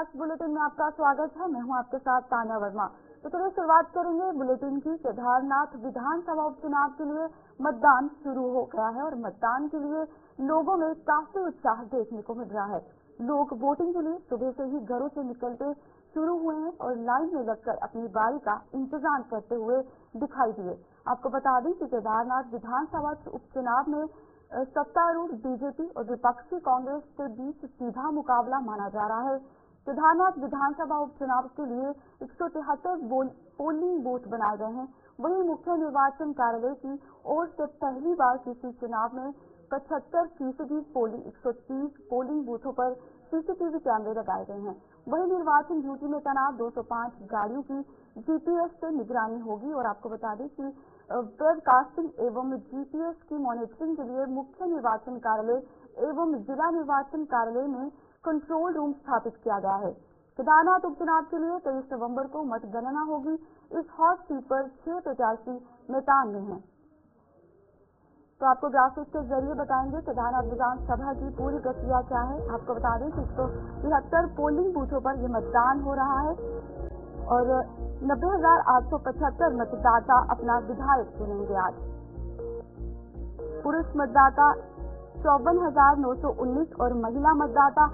Breakfast bulletin में आपका स्वागत है। मैं हूं आपके साथ तान्या वर्मा। तो चलिए शुरुआत करेंगे बुलेटिन की। केदारनाथ विधानसभा उपचुनाव के लिए मतदान शुरू हो गया है और मतदान के लिए लोगों में काफी उत्साह देखने को मिल रहा है। लोग वोटिंग के लिए सुबह से ही घरों से निकलते शुरू हुए हैं और लाइन में लगकर अपनी बारी का इंतजार करते हुए दिखाई दिए। आपको बता दें कि केदारनाथ विधानसभा उपचुनाव में सत्तारूढ़ बीजेपी और विपक्षी कांग्रेस के बीच सीधा मुकाबला माना जा रहा है। केदारनाथ विधानसभा उपचुनाव के लिए 173 पोलिंग बूथ बनाए गए हैं। वहीं मुख्य निर्वाचन कार्यालय की ओर से पहली बार किसी चुनाव में 75% पोलिंग 130 पोलिंग बूथों पर सीसीटीवी कैमरे लगाए गए हैं। वहीं निर्वाचन ड्यूटी में तैनात 205 गाड़ियों की जीपीएस से निगरानी होगी। और आपको बता दें कि वेबकास्टिंग एवं जीपीएस की मॉनिटरिंग के लिए मुख्य निर्वाचन कार्यालय एवं जिला निर्वाचन कार्यालय में कंट्रोल रूम स्थापित किया गया है। केदारनाथ उपचुनाव के लिए 23 नवंबर को मतगणना होगी। इस हॉट सीट पर 6 प्रत्याशी मैदान में हैं। तो आपको ग्राफिक्स के जरिए बताएंगे केदारनाथ विधानसभा की पूरी प्रक्रिया क्या है। आपको बता दें कि 173 पोलिंग बूथों पर ये मतदान हो रहा है और 90,875 मतदाता अपना विधायक चुनेंगे। आज पुरुष मतदाता 54,919 और महिला मतदाता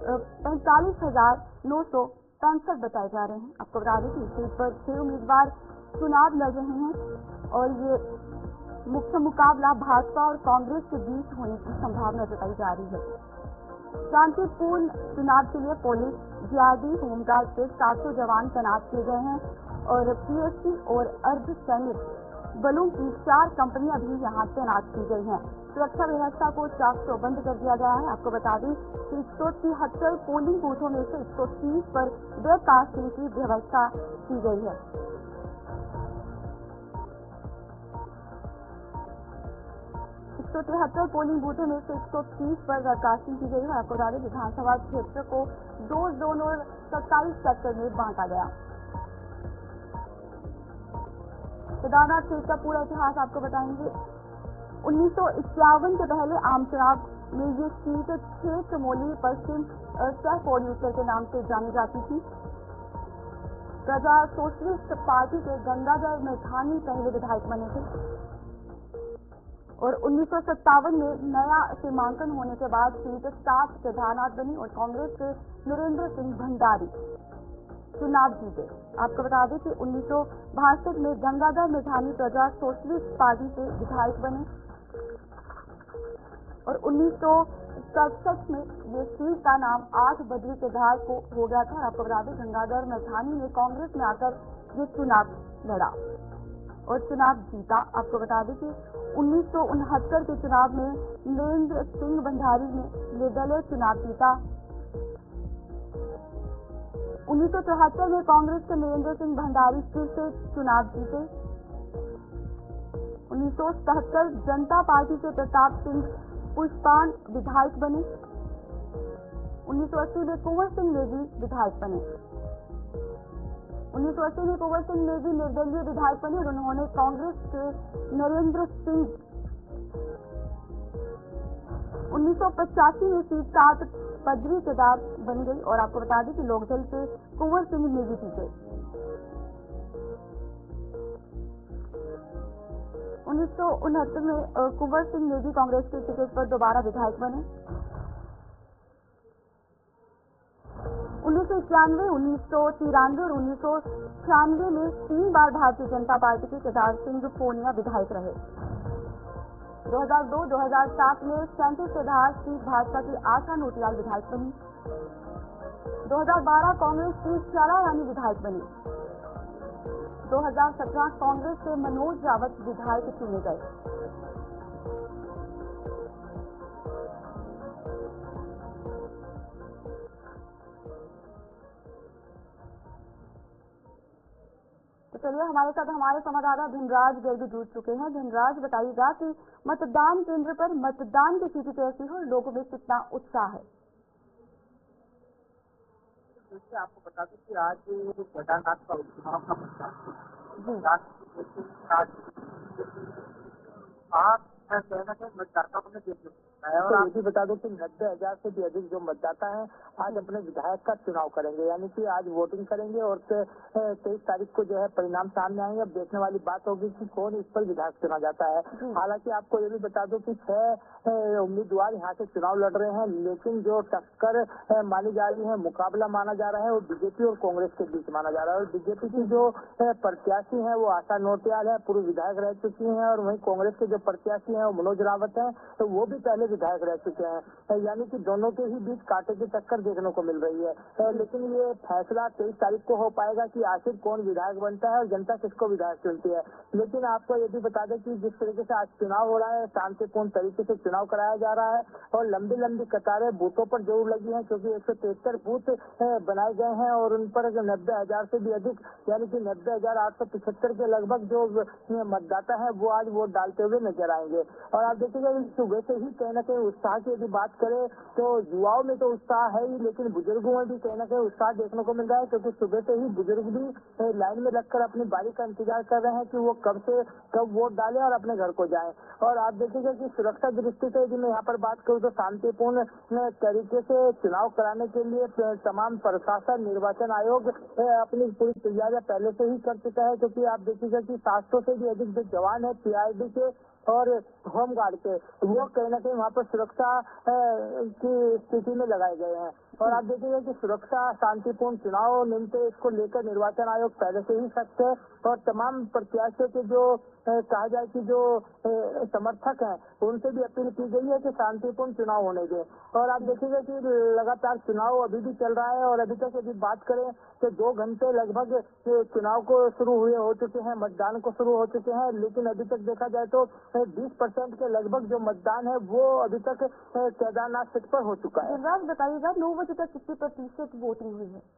45,965 बताए जा रहे हैं। आपको बता दें कि इस सीट पर 6 उम्मीदवार चुनाव लड़ रहे हैं और ये मुख्य मुकाबला भाजपा और कांग्रेस के बीच होने की संभावना जताई जा रही है। शांतिपूर्ण चुनाव के लिए पुलिस, जीआरडी, होमगार्ड के 700 जवान तैनात किए गए हैं और पीएससी और अर्धसैनिक बलों की 4 कंपनियां भी यहां तैनात की गई हैं। सुरक्षा व्यवस्था को चाक चौबंद कर दिया गया है। आपको बता दें कि 173 पोलिंग बूथों में से 130 पर वेबकास्टिंग की व्यवस्था की गई है। 173 पोलिंग बूथों में से 130 पर वेबकास्टिंग की गई है। आपको बता दें विधानसभा क्षेत्र को 2 जोन और 27 सेक्टर में बांटा गया। केदारनाथ सीट का पूरा इतिहास आपको बताएंगे। 1951 के पहले आम चुनाव में ये सीट 6 चमोली पश्चिम सह प्रोड्यूसर के नाम से जानी जाती थी। प्रजा सोशलिस्ट पार्टी के गंगाधर मैठानी पहले विधायक बने थे और 1957 में नया सीमांकन होने के बाद सीट 7 केदारनाथ बनी और कांग्रेस के नरेंद्र सिंह भंडारी चुनाव जीते। आपको बता दें कि 1962 में गंगाधर मैठानी प्रजा सोशलिस्ट पार्टी से विधायक बने और 1967 में ये सीट का नाम 8 बद्री केदार को हो गया था। आपको बता दें गंगाधर मैठानी ने कांग्रेस में आकर ये चुनाव लड़ा और चुनाव जीता। आपको बता दें कि 1969 के चुनाव में नरेंद्र सिंह भंडारी ने निर्दलीय चुनाव जीता। 1973 में कांग्रेस के नरेंद्र सिंह भंडारी फिर से चुनाव जीते। 1977 जनता पार्टी के प्रताप सिंह पुष्पान विधायक बने। 1980 में कुंवर सिंह नेगी विधायक बने। 1980 में कुंवर सिंह नेगी निर्दलीय विधायक बने और उन्होंने कांग्रेस के नरेंद्र सिंह 1985 में सीट 7 बद्री केदार बन गई और आपको बता दें कि लोकदल के कुंवर सिंह नेगी जीते। 1969 में कुंवर सिंह नेगी कांग्रेस के टिकट पर दोबारा विधायक बने। 1991, 1993 और 1996 में 3 बार भारतीय जनता पार्टी के केदार सिंह पूनिया विधायक रहे। 2002-2007 में सैंतीस केदार सीट भाजपा की आशा नोटियाल विधायक बनी। 2012 कांग्रेस की शरा रानी विधायक बनी। 2017 कांग्रेस से मनोज रावत विधायक चुने गए। तो चलिए हमारे साथ हमारे संवाददाता धनराज गर्ग जुड़ चुके हैं। धनराज बताइएगा कि मतदान केंद्र पर मतदान की स्थिति कैसी है और लोगों में कितना उत्साह है। देखिए आपको बता दें कि आज केदारनाथ का उपचुनाव का मतदान कहीं ना कहीं मतदाताओं में देखने को मिलता है। और तो ये आप भी बता दो कि 90,000 से भी अधिक जो मतदाता हैं आज अपने विधायक का चुनाव करेंगे, यानी कि आज वोटिंग करेंगे और 23 तारीख को जो है परिणाम सामने आएंगे। अब देखने वाली बात होगी कि कौन इस पर विधायक चुना जाता है। हालांकि आपको ये भी बता दो कि 6 उम्मीदवार यहाँ से चुनाव लड़ रहे हैं, लेकिन जो टक्कर मानी जा रही है, मुकाबला माना जा रहा है, वो बीजेपी और कांग्रेस के बीच माना जा रहा है। और बीजेपी की जो प्रत्याशी है वो आशा नोटियाल है, पूर्व विधायक रह चुकी हैं, और वहीं कांग्रेस के जो प्रत्याशी हैं वो मनोज रावत हैं, तो वो भी पहले विधायक रह चुके हैं। यानी कि दोनों के ही बीच कांटे की टक्कर देखने को मिल रही है। लेकिन ये फैसला 23 तारीख को हो पाएगा कि आखिर कौन विधायक बनता है और जनता किसको विधायक चुनती है। लेकिन आपको ये भी बता दें कि जिस तरीके से आज चुनाव हो रहा है, शांतिपूर्ण तरीके से चुनाव कराया जा रहा है और लंबी लंबी कतारें बूथों पर जरूर लगी हैं, क्योंकि 173 बूथ बनाए गए हैं और उन पर 90,000 से भी अधिक, यानी कि 90,875 के लगभग जो मतदाता है वो आज वोट डालते हुए नजर आएंगे। और आप देखिएगा सुबह से ही कहीं ना कहीं उत्साह की यदि बात करें तो युवाओं में तो उत्साह है ही, लेकिन बुजुर्गों में भी कहीं ना कहीं उत्साह देखने को मिल रहा है, क्योंकि सुबह से ही बुजुर्ग भी लाइन में लगकर अपनी बारी का इंतजार कर रहे हैं कि वो कब से कब वोट डालें और अपने घर को जाएं। और आप देखिएगा कि सुरक्षा दृष्टि से यदि मैं यहाँ पर बात करूँ तो शांतिपूर्ण तरीके से चुनाव कराने के लिए तमाम प्रशासन, निर्वाचन आयोग अपनी पूरी तैयारियां पहले से ही कर चुका है, क्योंकि आप देखिएगा कि 700 से भी अधिक जो जवान है पीआरडी के और होमगार्ड के, वो कहीं ना कहीं वहाँ पर सुरक्षा की स्थिति में लगाए गए हैं। और आप देखिएगा कि सुरक्षा, शांतिपूर्ण चुनाव निम्ते इसको लेकर निर्वाचन आयोग पहले से ही सख्त है और तमाम प्रत्याशियों के जो कहा जाए कि जो समर्थक हैं उनसे भी अपील की गई है कि शांतिपूर्ण चुनाव होने दें। और आप देखिएगा कि लगातार चुनाव अभी भी चल रहा है और अभी तक यदि बात करें तो 2 घंटे लगभग चुनाव को शुरू हुए हो चुके हैं, मतदान को शुरू हो चुके हैं, लेकिन अभी तक देखा जाए तो 20% के लगभग जो मतदान है वो अभी तक केदारनाथ सीट पर हो चुका है। बताइएगा 9 बजे तक कितने प्रतिशत वोटिंग हुई है?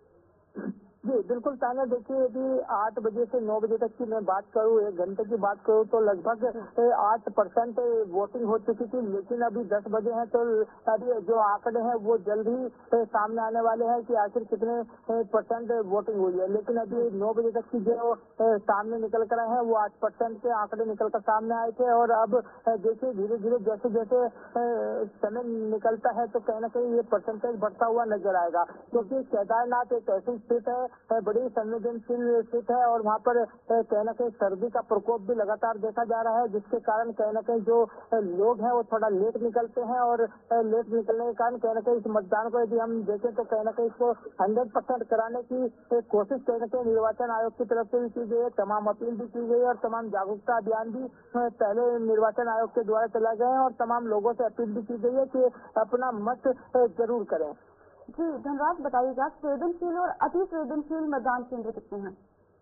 जी बिल्कुल ताना, देखिए यदि 8 बजे से 9 बजे तक की मैं बात करूँ, 1 घंटे की बात करूँ तो लगभग 8% वोटिंग हो चुकी थी, लेकिन अभी 10 बजे हैं तो अभी जो आंकड़े हैं वो जल्द ही सामने आने वाले हैं कि आखिर कितने % वोटिंग हुई है। लेकिन अभी 9 बजे तक की जो सामने निकल कर आए हैं वो 8% के आंकड़े निकल कर सामने आए थे। और अब देखिए धीरे धीरे जैसे जैसे समय निकलता है तो कहीं ना कहीं ये परसेंटेज बढ़ता हुआ नजर आएगा, क्योंकि केदारनाथ एक ऐसी स्थित है, बड़ी संवेदनशील स्थित है और वहाँ पर कहीं ना कहीं सर्दी का प्रकोप भी लगातार देखा जा रहा है, जिसके कारण कहीं ना कहीं जो लोग हैं वो थोड़ा लेट निकलते हैं और लेट निकलने के कारण कहीं ना कहीं इस मतदान को यदि हम देखें तो कहीं ना कहीं इसको 100% कराने की कोशिश कहीं ना कहीं निर्वाचन आयोग की तरफ से भी की गई है, तमाम अपील भी की गई है और तमाम जागरूकता अभियान भी पहले निर्वाचन आयोग के द्वारा चला गया है और तमाम लोगों से अपील भी की गई है कि अपना मत जरूर करें। जी धन्यवाद। बताइएगा संवेदनशील और अति संवेदनशील मतदान केंद्र कितने हैं?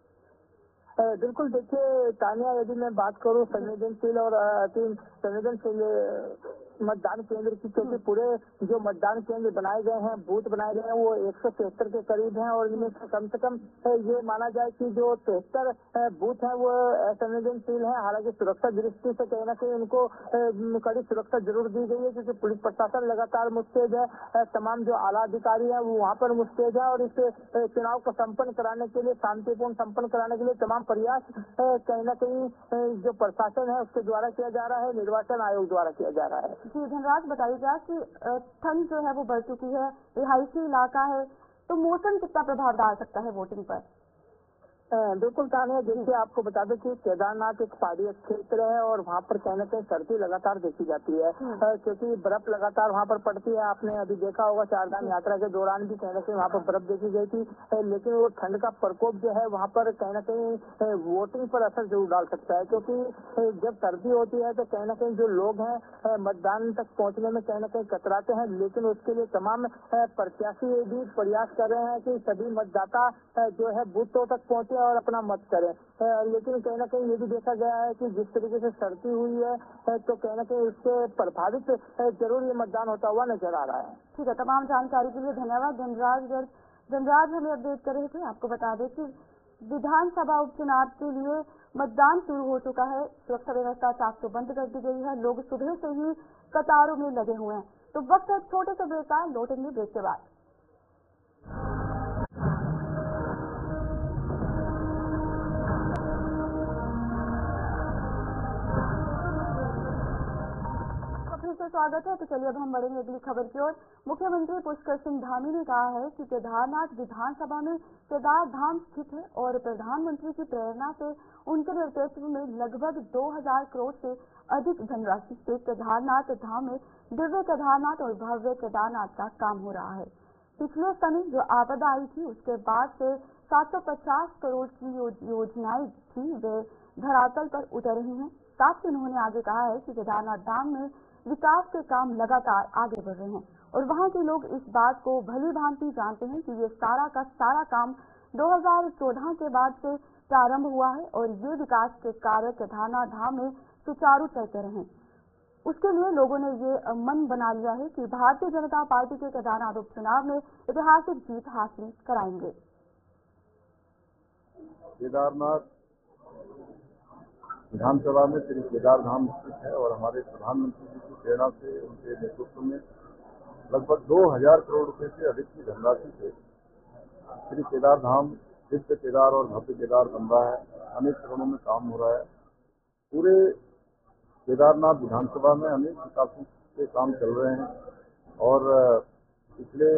बिल्कुल, देखिए तानिया, यदि मैं बात करूं संवेदनशील और अति संवेदनशील मतदान केंद्र की, क्योंकि पूरे जो मतदान केंद्र बनाए गए हैं, बूथ बनाए गए हैं वो 173 के करीब हैं और इनमें से कम ये माना जाए कि जो 73 बूथ हैं वो असंवेदनशील हैं। हालांकि सुरक्षा दृष्टि से कहीं ना कहीं उनको कड़ी सुरक्षा जरूर दी गई है, क्योंकि पुलिस प्रशासन लगातार मुस्तैद है, तमाम जो आला अधिकारी हैं वो वहाँ पर मुस्तैद है और इस चुनाव को सम्पन्न कराने के लिए, शांतिपूर्ण सम्पन्न कराने के लिए तमाम प्रयास कहीं ना कहीं जो प्रशासन है उसके द्वारा किया जा रहा है, निर्वाचन आयोग द्वारा किया जा रहा है। जी धन्यवाद। बताइएगा कि ठंड जो है वो बढ़ चुकी है, रिहायशी इलाका है, तो मौसम कितना प्रभाव डाल सकता है वोटिंग पर? बिल्कुल तानिया, देखिए आपको बता दें कि केदारनाथ एक पहाड़ी क्षेत्र है और वहाँ पर कहीं ना कहीं सर्दी लगातार देखी जाती है, क्योंकि बर्फ लगातार वहाँ पर पड़ती है। आपने अभी देखा होगा चारधाम यात्रा के दौरान भी कहीं ना कहीं वहाँ पर बर्फ देखी गई थी, लेकिन वो ठंड का प्रकोप जो है वहाँ पर कहीं ना कहीं वोटिंग पर असर जरूर डाल सकता है, क्योंकि जब सर्दी होती है तो कहीं ना कहीं जो लोग हैं मतदान तक पहुँचने में कहीं ना कहीं कतराते हैं, लेकिन उसके लिए तमाम प्रत्याशी भी प्रयास कर रहे हैं कि सभी मतदाता जो है बूथों तक पहुँचे और अपना मत करें। लेकिन कहीं ना कहीं ये भी देखा गया है कि जिस तरीके से सर्दी हुई है तो कहीं ना कहीं उससे प्रभावित जरूर ये मतदान होता हुआ नजर आ रहा है। ठीक है, तमाम जानकारी के लिए धन्यवाद धनराज हमें अपडेट कर रहे थे। आपको बता दें कि विधानसभा उपचुनाव के लिए मतदान शुरू हो चुका है, सुरक्षा व्यवस्था चाक तो बंद कर दी गई है, लोग सुबह से ही कतारों में लगे हुए हैं। तो वक्त है छोटे से ब्रेक का, लौटेंगे ब्रेक के बाद। का स्वागत है। तो चलिए अब हम बढ़ेंगे अगली खबर की ओर। मुख्यमंत्री पुष्कर सिंह धामी ने कहा है कि केदारनाथ विधानसभा में केदार धाम स्थित है और प्रधानमंत्री की प्रेरणा से उनके नेतृत्व में लगभग 2000 करोड़ से अधिक धनराशि से केदारनाथ धाम में दिव्य केदारनाथ और भव्य केदारनाथ का काम हो रहा है। पिछले समय जो आपदा आई थी उसके बाद से 750 करोड़ की योजनाएं थी वे धरातल पर उतर रही हैं। साथ ही उन्होंने आगे कहा है कि केदारनाथ धाम में विकास के काम लगातार आगे बढ़ रहे हैं और वहां के लोग इस बात को भली भांति जानते हैं कि ये सारा का सारा काम 2014 के बाद से प्रारंभ हुआ है और ये विकास के कार्य केदारनाथ धाम में सुचारू चलते रहे। उसके लिए लोगों ने ये मन बना लिया है कि भारतीय जनता पार्टी के केदारनाथ उपचुनाव में ऐतिहासिक जीत हासिल कराएंगे। केदारनाथ विधानसभा में श्री केदार धाम स्थित है और हमारे प्रधानमंत्री जी की प्रेरणा से उनके नेतृत्व में लगभग 2000 करोड़ रुपए से अधिक की धनराशि से श्री केदार धाम दिव्य केदार और भव्य केदार बन रहा है। अनेक चरणों में काम हो रहा है। पूरे केदारनाथ विधानसभा में अनेक विकासों के काम चल रहे हैं और पिछले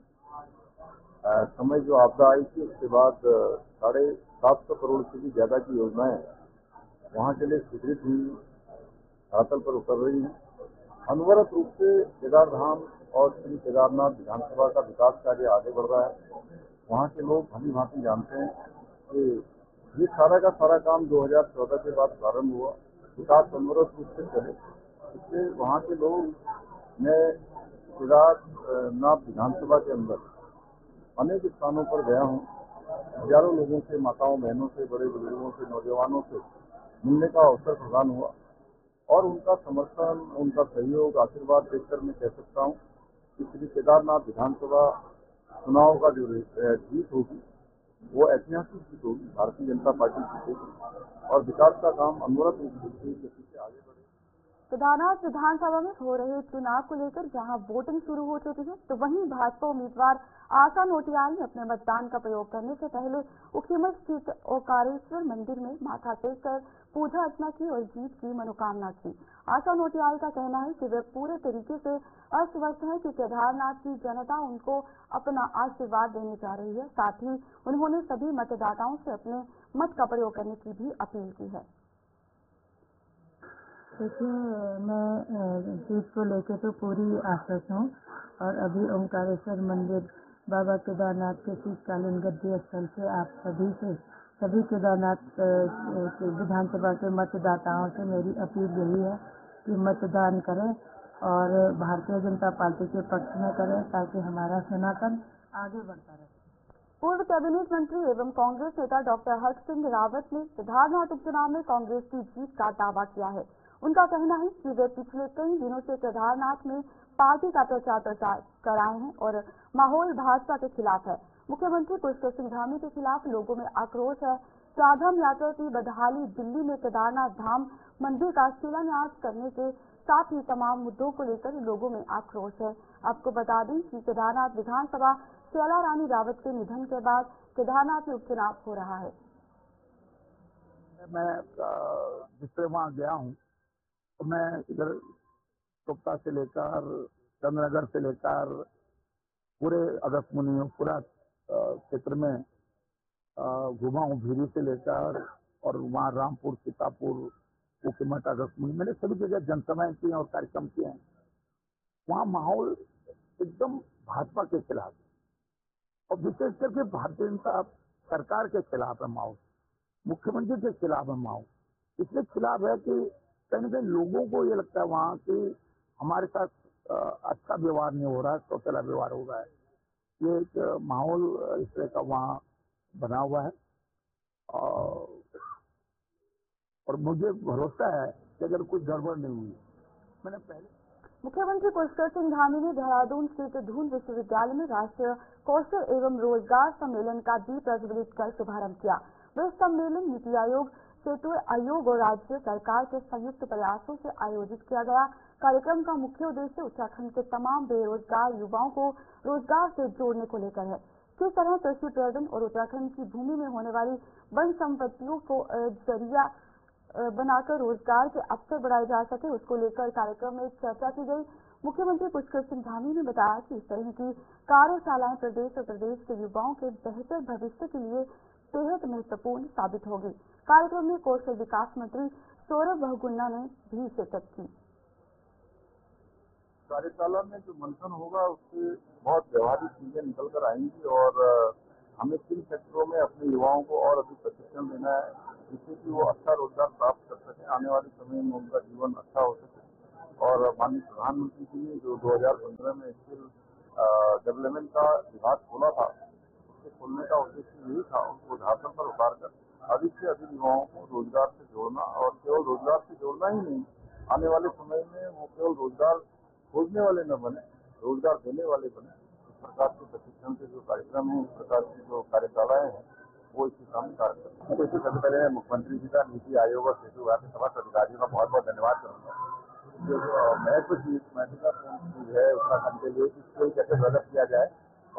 समय जो आपदा आई थी उसके बाद 750 करोड़ से भी ज्यादा की योजनाएं वहाँ के लिए स्वीकृत हुई धरातल पर उतर रही हैं। अनवरत रूप से केदार धाम और श्री केदारनाथ विधानसभा का विकास कार्य आगे बढ़ रहा है। वहाँ के लोग भली भांति जानते हैं कि ये सारा का सारा काम 2014 के बाद प्रारंभ हुआ। विकास अनवरत रूप से चले, इससे वहाँ के लोग मैं केदारनाथ विधानसभा के अंदर अनेक स्थानों पर गया हूँ। हजारों लोगों से, माताओं बहनों से, बड़े बुजुर्गों से, नौजवानों से मिलने का अवसर प्रदान हुआ और उनका समर्थन, उनका सहयोग, आशीर्वाद देखकर मैं कह सकता हूँ कि श्री केदारनाथ विधानसभा चुनाव का जो जीत होगी वो ऐतिहासिक जीत होगी। भारतीय जनता पार्टी जीतेगी और विकास का काम अनवरत रूप से गति से आगे बढ़ेगा। केदारनाथ विधानसभा में हो रहे चुनाव को लेकर जहां वोटिंग शुरू हो चुकी है तो वहीं भाजपा उम्मीदवार आशा नोटियाल ने अपने मतदान का प्रयोग करने से पहले उखीमठ स्थित ओंकारेश्वर मंदिर में माथा टेक कर पूजा अर्चना की और जीत की मनोकामना की। आशा नोटियाल का कहना है कि वे पूरे तरीके से आश्वस्त है कि केदारनाथ की जनता उनको अपना आशीर्वाद देने जा रही है। साथ ही उन्होंने सभी मतदाताओं से अपने मत का प्रयोग करने की भी अपील की है। देखिए, मैं जीत को लेकर तो पूरी आश्वस्त हूँ और अभी ओंकारेश्वर मंदिर बाबा केदारनाथ के शीतकालीन गद्दी स्थल से आप सभी केदारनाथ विधानसभा के मतदाताओं से मेरी अपील यही है कि मतदान करें और भारतीय जनता पार्टी के पक्ष में करें ताकि हमारा सनातन आगे बढ़ता रहे। पूर्व कैबिनेट मंत्री एवं कांग्रेस नेता डॉक्टर हर्ष सिंह रावत ने केदारनाथ उपचुनाव में कांग्रेस की जीत का दावा किया है। उनका कहना है कि वे पिछले कई दिनों से केदारनाथ में पार्टी का प्रचार कर आए हैं और माहौल भाजपा के खिलाफ है। मुख्यमंत्री पुष्कर सिंह धामी के खिलाफ लोगों में आक्रोश है। चारधाम यात्रा की बदहाली, दिल्ली में केदारनाथ धाम मंदिर का शिलान्यास करने के साथ ही तमाम मुद्दों को लेकर लोगों में आक्रोश है। आपको बता दें कि केदारनाथ विधानसभा शैला रानी रावत के निधन के बाद केदारनाथ में उपचुनाव हो रहा है। मैं जिससे वहाँ गया हूँ तो मैं इधर कोप्ता से लेकर चंद्रनगर से लेकर पूरे अगस्त मुनि पूरा क्षेत्र में घुमा हूँ, भीरी से लेकर और वहाँ रामपुर, सीतापुर, उखीमठ, अगस्त मुनि, मैंने सभी जगह जनसभाएं की और कार्यक्रम किए हैं। वहाँ माहौल एकदम भाजपा के खिलाफ और विशेष करके भारतीय जनता सरकार के खिलाफ है माहौल, मुख्यमंत्री के खिलाफ है माहौल। इसके खिलाफ है कि कहीं न कहीं लोगों को ये लगता है वहाँ कि हमारे साथ अच्छा व्यवहार नहीं हो रहा है, सौतेला व्यवहार हो रहा है। ये एक माहौल इस तरह का वहाँ बना हुआ है और मुझे भरोसा है कि अगर कुछ गड़बड़ नहीं हुई। मैंने पहले मुख्यमंत्री पुष्कर सिंह धामी ने देहरादून स्थित धून विश्वविद्यालय में राष्ट्रीय कौशल एवं रोजगार सम्मेलन का दीप प्रज्वलित कर शुभारंभ किया। वह सम्मेलन नीति आयोग, सेतु आयोग और राज्य सरकार के संयुक्त प्रयासों से आयोजित किया गया। कार्यक्रम का मुख्य उद्देश्य उत्तराखंड के तमाम बेरोजगार युवाओं को रोजगार से जोड़ने को लेकर है। किस तरह कृषि पर्यटन और उत्तराखंड की भूमि में होने वाली वन संपत्तियों को जरिया बनाकर रोजगार के अवसर बढ़ाए जा सके, उसको लेकर कार्यक्रम में चर्चा की गई। मुख्यमंत्री पुष्कर सिंह धामी ने बताया कि इस तरह की कार्यशालाएं प्रदेश और प्रदेश के युवाओं के बेहतर भविष्य के लिए बेहद महत्वपूर्ण साबित होगी। कार्यक्रम में कौशल विकास मंत्री सौरभ बहुगुणा ने भी शिरकत की। कार्यशाला में जो मंथन होगा उससे बहुत व्यवहारिक चीजें निकल कर आएंगी और हमें किन सेक्टरों में अपने युवाओं को और अधिक प्रशिक्षण देना है, जिससे कि वो अच्छा रोजगार प्राप्त कर सकें, आने वाले समय में उनका जीवन अच्छा हो सके। और माननीय प्रधानमंत्री जी ने जो 2015 में स्किल डेवलपमेंट का विभाग खोला था, उसके खोलने का उद्देश्य यही था, उनको झारखंड पर उतारकर अधिक से अधिक युवाओं को रोजगार से जोड़ना, और केवल रोजगार से जोड़ना ही नहीं, आने वाले समय में वो केवल रोजगार खोजने वाले न बने, रोजगार देने वाले बने। इस प्रकार के प्रशिक्षण के जो कार्यक्रम है, इस प्रकार की जो कार्यशालाएं हैं, वो इसी काम कार्य करते हैं। सबसे पहले मैं मुख्यमंत्री जी का, नीति आयोग और शिशु विभाग के समस्त अधिकारियों का बहुत बहुत धन्यवाद करूँगा। जो महत्वपूर्ण चीज है उत्तराखंड के लिए, इसको कैसे डेवलप किया जाए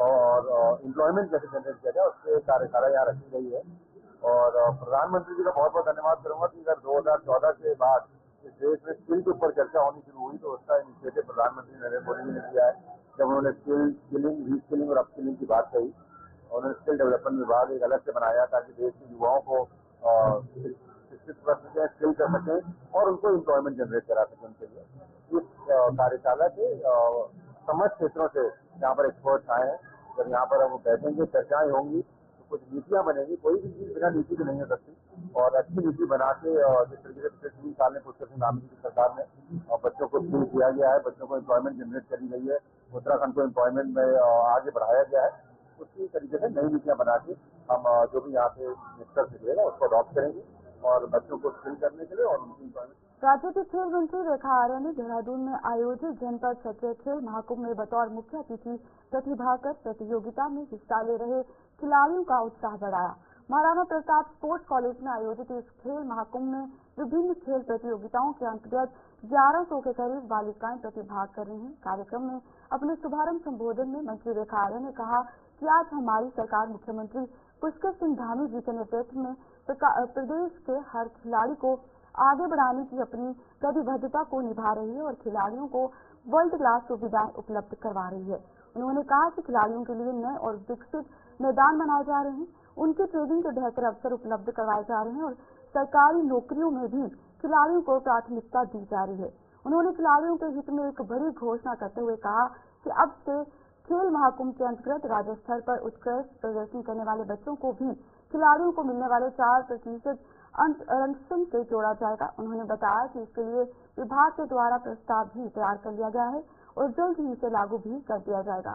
और एम्प्लॉयमेंट कैसे जनरेट किया जाए, उससे कार्यशाला यहाँ रखी गई है। और प्रधानमंत्री जी का बहुत बहुत धन्यवाद करूँगा कि अगर 2014 के बाद इस देश में स्किल के ऊपर चर्चा होनी शुरू हुई, तो उसका इनिशिएटिव प्रधानमंत्री नरेंद्र मोदी जी ने किया है। जब उन्होंने स्किलिंग, रीस्किलिंग और अपस्किलिंग की बात कही, उन्होंने स्किल डेवलपमेंट विभाग एक अलग से बनाया ताकि देश के युवाओं को शिक्षित कर सकें, स्किल कर सकें और उनको एम्प्लॉयमेंट जनरेट करा सकें उनके लिए। इस कार्यशाला के समस्त क्षेत्रों से यहाँ पर एक्सपर्ट्स आए हैं। जब यहाँ पर हम बैठेंगे, चर्चाएं होंगी, तो कुछ नीतियां बनेंगी। कोई भी चीज बिना नीति के नहीं हो सकती, और अच्छी नीति बना के जिस तरीके से पिछले 3 साल में पुष्कर सिंह धामी की सरकार ने बच्चों को स्किल किया गया है, बच्चों को एम्प्लॉयमेंट जनरेट करी गई है, उत्तराखंड को एम्प्लॉयमेंट में आगे बढ़ाया गया है, उसी तरीके से नई नीतियां बना के हम जो भी यहाँ से निष्कर्ष निकलेगा उसको अडॉप्ट करेंगे और बच्चों को स्किल करने के लिए और उनकी एम्प्लॉयमेंट। राज्य के खेल मंत्री रेखा आर्य ने देहरादून में आयोजित जनपद स्तरीय खेल महाकुंभ में बतौर मुख्य अतिथि प्रतिभाग कर प्रतियोगिता में हिस्सा ले रहे खिलाड़ियों का उत्साह बढ़ाया। महाराणा प्रताप स्पोर्ट्स कॉलेज में आयोजित इस खेल महाकुंभ में विभिन्न खेल प्रतियोगिताओं के अंतर्गत 1100 के करीब बालिकाएं प्रतिभाग कर रही हैं। कार्यक्रम में अपने शुभारंभ संबोधन में मंत्री रेखा आर्य ने कहा कि आज हमारी सरकार मुख्यमंत्री पुष्कर सिंह धामी जी के नेतृत्व में प्रदेश के हर खिलाड़ी को आगे बढ़ाने की अपनी प्रतिबद्धता को निभा रही है और खिलाड़ियों को वर्ल्ड क्लास सुविधाएं उपलब्ध करवा रही है। उन्होंने कहा कि खिलाड़ियों के लिए नए और विकसित मैदान बनाए जा रहे हैं, उनकी ट्रेनिंग के बेहतर अवसर उपलब्ध करवाए जा रहे हैं और सरकारी नौकरियों में भी खिलाड़ियों को प्राथमिकता दी जा रही है। उन्होंने खिलाड़ियों के हित में एक बड़ी घोषणा करते हुए कहा कि अब से खेल महाकुंभ के अंतर्गत राज्य स्तर पर उत्कृष्ट प्रदर्शन करने वाले बच्चों को भी खिलाड़ियों को मिलने वाले 4% आरक्षण से जोड़ा जाएगा। उन्होंने बताया कि इसके लिए विभाग के द्वारा प्रस्ताव भी तैयार कर लिया गया है और जल्द ही इसे लागू भी कर दिया जाएगा।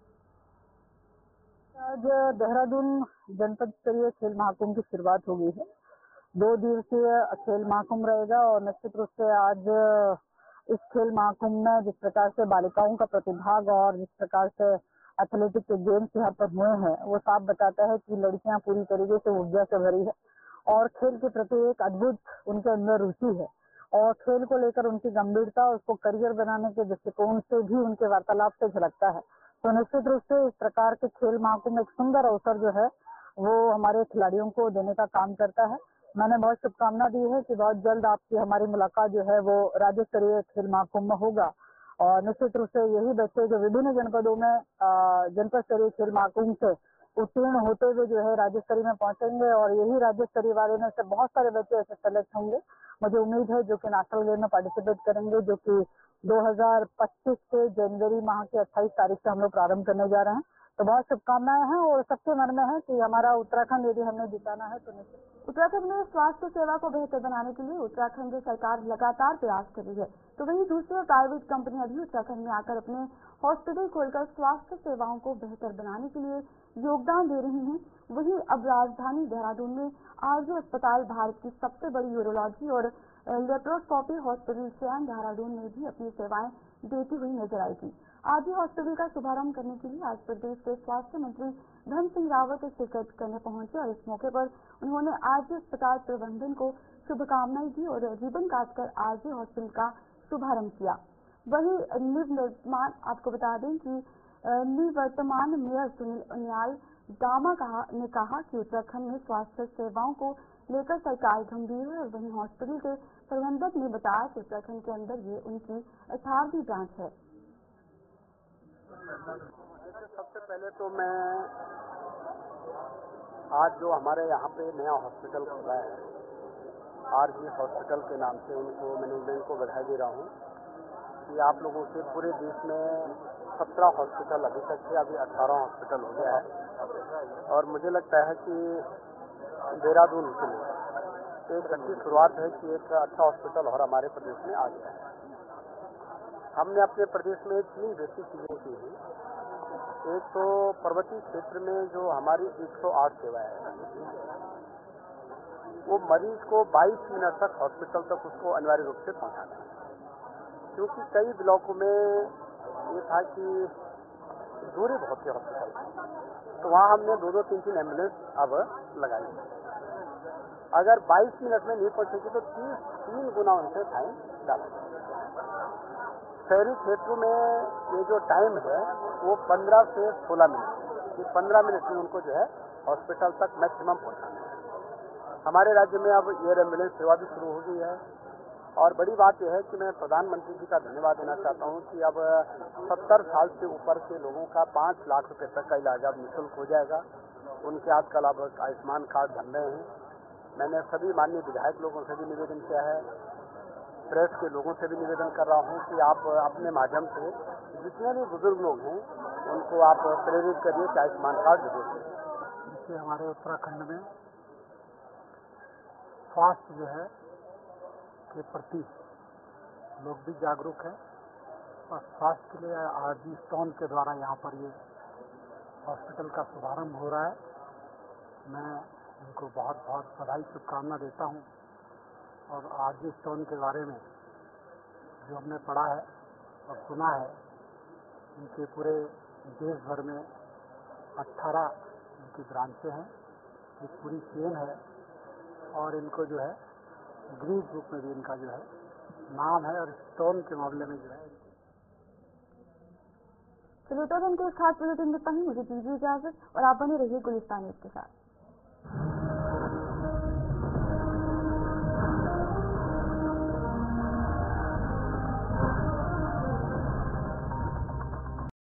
आज देहरादून जनपद स्तरीय खेल महाकुंभ की शुरुआत हो गई है। 2 दिवसीय खेल महाकुंभ रहेगा और निश्चित रूप से आज इस खेल महाकुंभ में जिस प्रकार से बालिकाओं का प्रतिभाग और जिस प्रकार से एथलेटिक के गेम्स यहाँ पर हुए हैं, वो साफ बताता है कि लड़कियां पूरी तरीके से ऊर्जा से भरी है और खेल के प्रति एक अद्भुत उनके अंदर रुचि है और खेल को लेकर उनकी गंभीरता उसको करियर बनाने के दृष्टिकोण से भी उनके वार्तालाप से झलकता है। तो निश्चित रूप से इस प्रकार के खेल महाकुंभ एक सुंदर अवसर जो है वो हमारे खिलाड़ियों को देने का काम करता है। मैंने बहुत शुभकामना दी है कि बहुत जल्द आपकी हमारी मुलाकात जो है वो राज्य स्तरीय खेल महाकुंभ में होगा और निश्चित रूप से यही बच्चे जो विभिन्न जनपदों में जनपद स्तरीय खेल महाकुंभ से उत्तीर्ण होते हुए जो है राज्य स्तरीय में पहुंचेंगे और यही राज्य स्तरीय वाले में से बहुत सारे बच्चे ऐसे सेलेक्ट होंगे। मुझे उम्मीद है जो कि नेशनल गेम में पार्टिसिपेट करेंगे, जो कि 2025 के जनवरी माह के 28 तारीख से हम लोग प्रारंभ करने जा रहे हैं। तो बहुत शुभकामनाएं हैं और सबके मन में है कि हमारा उत्तराखंड यदि हमने जिताना है तो निश्चित। उत्तराखंड में स्वास्थ्य सेवा को बेहतर बनाने के लिए उत्तराखंड सरकार लगातार प्रयास कर रही है, तो वहीं दूसरी प्राइवेट कंपनियां भी उत्तराखंड में आकर अपने हॉस्पिटल खोलकर स्वास्थ्य सेवाओं को बेहतर बनाने के लिए योगदान दे रही हैं। वहीं अब राजधानी देहरादून में आरजे अस्पताल भारत की सबसे बड़ी यूरोलॉजी और लेप्रोस्कोपी हॉस्पिटल चैन देहरादून में भी अपनी सेवाएं देती हुई नजर आएगी। आरजे हॉस्पिटल का शुभारंभ करने के लिए आज प्रदेश के स्वास्थ्य मंत्री धन सिंह रावत शिरकत करने पहुंचे और इस मौके पर उन्होंने आरजे अस्पताल प्रबंधन को शुभकामनाएं दी और रिबन काटकर आरजे हॉस्पिटल का शुभारंभ किया। वहीं निवर्तमान आपको बता दें कि निवर्तमान मेयर सुनील उनियाल दामा ने कहा कि उत्तराखंड में स्वास्थ्य सेवाओं को लेकर सरकार गंभीर है। वहीं हॉस्पिटल के प्रबंधक ने बताया कि प्रखंड के अंदर ये उनकी 18वीं ब्रांच है। सबसे पहले तो मैं आज जो हमारे यहाँ पे नया हॉस्पिटल खुला है, आरजी हॉस्पिटल के नाम से उनको मैनेजमेंट को बधाई दे रहा हूँ कि आप लोगों से पूरे देश में 17 हॉस्पिटल अभी तक थे, अभी 18 हॉस्पिटल हो गया है। और मुझे लगता है कि देहरादून के लिए एक अच्छी शुरुआत है कि एक अच्छा हॉस्पिटल और हमारे प्रदेश में आ गया है। हमने अपने प्रदेश में 3 बेसिक चीजें की हैं। एक तो पर्वतीय क्षेत्र में जो हमारी 108 सेवाएं है, वो मरीज को 22 मिनट तक हॉस्पिटल तक उसको अनिवार्य रूप से पहुंचाना है, क्योंकि कई ब्लॉकों में ये था कि दूरी बहुत थी हॉस्पिटल, तो वहाँ हमने 2-2, 3-3 एम्बुलेंस अब लगाई। अगर 22 मिनट में नहीं पहुंचेगी तो 3 गुना उनसे टाइम डाला। शहरी क्षेत्रों में ये जो टाइम है वो 15 से 16 मिनट, ये 15 मिनट में उनको जो है हॉस्पिटल तक मैक्सिमम पहुंचाना है। हमारे राज्य में अब एयर एम्बुलेंस सेवा भी शुरू हो गई है। और बड़ी बात यह है कि मैं प्रधानमंत्री जी का धन्यवाद देना चाहता हूं कि अब 70 साल से ऊपर के लोगों का 5 लाख रुपए तक का इलाज अब निःशुल्क हो जाएगा। उनके आजकल अब आयुष्मान कार्ड बन रहे हैं। मैंने सभी माननीय विधायक लोगों से भी निवेदन किया है, प्रेस के लोगों से भी निवेदन कर रहा हूं कि आप अपने माध्यम से जितने भी बुजुर्ग लोग हैं उनको आप प्रेरित करिए कि आयुष्मान कार्ड जरूर दें। जिससे हमारे उत्तराखंड में स्वास्थ्य जो है के प्रति लोग भी जागरूक हैं और स्वास्थ्य के लिए आरजी स्टोन के द्वारा यहाँ पर ये हॉस्पिटल का शुभारंभ हो रहा है। मैं इनको बहुत बहुत बधाई शुभकामना देता हूँ। और आरजी स्टोन के बारे में जो हमने पढ़ा है और सुना है, इनके पूरे देश भर में 18 इनकी ब्रांचें हैं, एक पूरी चेन है और इनको जो है ग्रीस बुक में भी इनका जो है नाम है और स्टोन के मामले में जो है। चलिए तो हम के खास बुलेटिन में मुझे दीजिए इजाजत और आप बने रहिए गुलिस्तान न्यूज़ के साथ।